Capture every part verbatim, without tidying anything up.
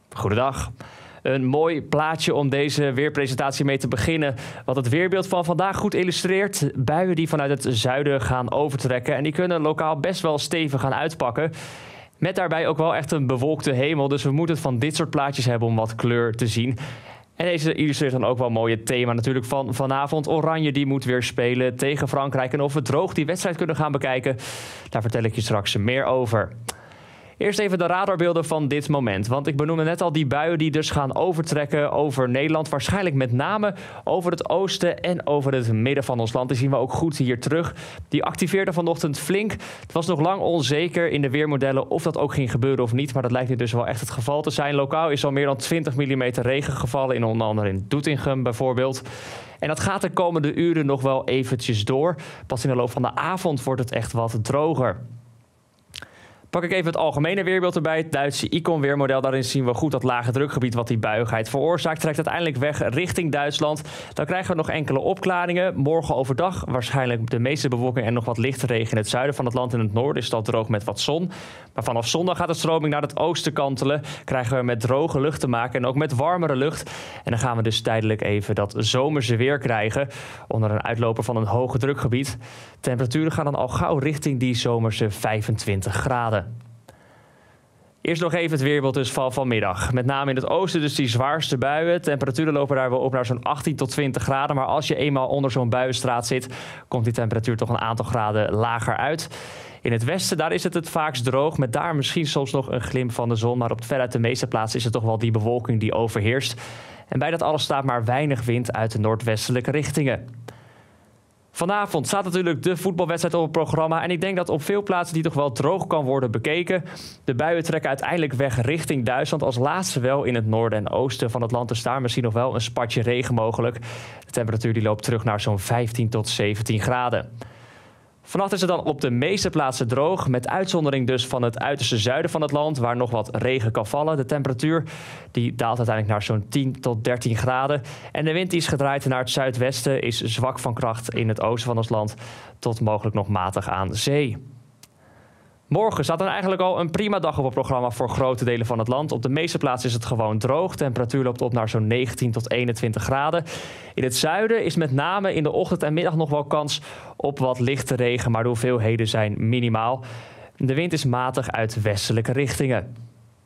Goedendag. Een mooi plaatje om deze weerpresentatie mee te beginnen. Wat het weerbeeld van vandaag goed illustreert. Buien die vanuit het zuiden gaan overtrekken. En die kunnen lokaal best wel stevig gaan uitpakken. Met daarbij ook wel echt een bewolkte hemel. Dus we moeten het van dit soort plaatjes hebben om wat kleur te zien. En deze illustreert dan ook wel mooi het thema natuurlijk van vanavond. Oranje die moet weer spelen tegen Frankrijk. En of we droog die wedstrijd kunnen gaan bekijken, daar vertel ik je straks meer over. Eerst even de radarbeelden van dit moment. Want ik benoemde net al die buien die dus gaan overtrekken over Nederland. Waarschijnlijk met name over het oosten en over het midden van ons land. Die zien we ook goed hier terug. Die activeerde vanochtend flink. Het was nog lang onzeker in de weermodellen of dat ook ging gebeuren of niet. Maar dat lijkt nu dus wel echt het geval te zijn. Lokaal is al meer dan twintig millimeter regen gevallen. In onder andere in Doetinchem bijvoorbeeld. En dat gaat de komende uren nog wel eventjes door. Pas in de loop van de avond wordt het echt wat droger. Pak ik even het algemene weerbeeld erbij. Het Duitse Icon-weermodel. Daarin zien we goed dat lage drukgebied wat die buiigheid veroorzaakt. Trekt uiteindelijk weg richting Duitsland. Dan krijgen we nog enkele opklaringen. Morgen overdag waarschijnlijk de meeste bewolking en nog wat lichte regen in het zuiden van het land. In het noorden is dat droog met wat zon. Maar vanaf zondag gaat de stroming naar het oosten kantelen. Krijgen we met droge lucht te maken en ook met warmere lucht. En dan gaan we dus tijdelijk even dat zomerse weer krijgen. Onder een uitloper van een hoge drukgebied. Temperaturen gaan dan al gauw richting die zomerse vijfentwintig graden. Eerst nog even het weerbeeld dus van vanmiddag. Met name in het oosten dus die zwaarste buien. Temperaturen lopen daar wel op naar zo'n achttien tot twintig graden. Maar als je eenmaal onder zo'n buienstraat zit, komt die temperatuur toch een aantal graden lager uit. In het westen, daar is het het vaakst droog. Met daar misschien soms nog een glimp van de zon. Maar op veruit de meeste plaatsen is het toch wel die bewolking die overheerst. En bij dat alles staat maar weinig wind uit de noordwestelijke richtingen. Vanavond staat natuurlijk de voetbalwedstrijd op het programma. En ik denk dat op veel plaatsen die toch wel droog kan worden bekeken. De buien trekken uiteindelijk weg richting Duitsland. Als laatste wel in het noorden en oosten van het land. Dus daar misschien nog wel een spatje regen mogelijk. De temperatuur die loopt terug naar zo'n vijftien tot zeventien graden. Vannacht is het dan op de meeste plaatsen droog. Met uitzondering dus van het uiterste zuiden van het land. Waar nog wat regen kan vallen. De temperatuur die daalt uiteindelijk naar zo'n tien tot dertien graden. En de wind die is gedraaid naar het zuidwesten. Is zwak van kracht in het oosten van ons land. Tot mogelijk nog matig aan zee. Morgen staat dan eigenlijk al een prima dag op het programma voor grote delen van het land. Op de meeste plaatsen is het gewoon droog. Temperatuur loopt op naar zo'n negentien tot eenentwintig graden. In het zuiden is met name in de ochtend en middag nog wel kans op wat lichte regen, maar de hoeveelheden zijn minimaal. De wind is matig uit westelijke richtingen.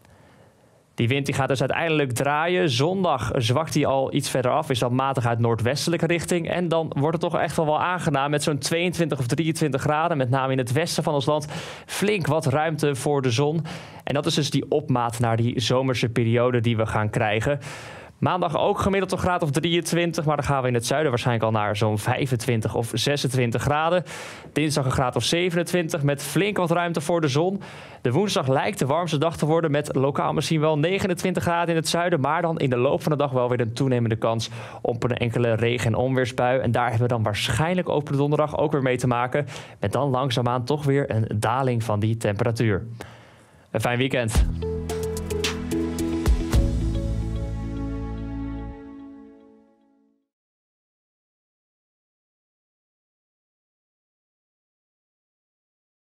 Die wind die gaat dus uiteindelijk draaien. Zondag zwakt hij al iets verder af. Is dan matig uit noordwestelijke richting. En dan wordt het toch echt wel wel aangenaam met zo'n tweeëntwintig of drieëntwintig graden. Met name in het westen van ons land flink wat ruimte voor de zon. En dat is dus die opmaat naar die zomerse periode die we gaan krijgen. Maandag ook gemiddeld een graad of drieëntwintig, maar dan gaan we in het zuiden waarschijnlijk al naar zo'n vijfentwintig of zesentwintig graden. Dinsdag een graad of zevenentwintig met flink wat ruimte voor de zon. De woensdag lijkt de warmste dag te worden met lokaal misschien wel negenentwintig graden in het zuiden, maar dan in de loop van de dag wel weer een toenemende kans op een enkele regen- en onweersbui. En daar hebben we dan waarschijnlijk op de donderdag ook weer mee te maken, met dan langzaamaan toch weer een daling van die temperatuur. Een fijn weekend.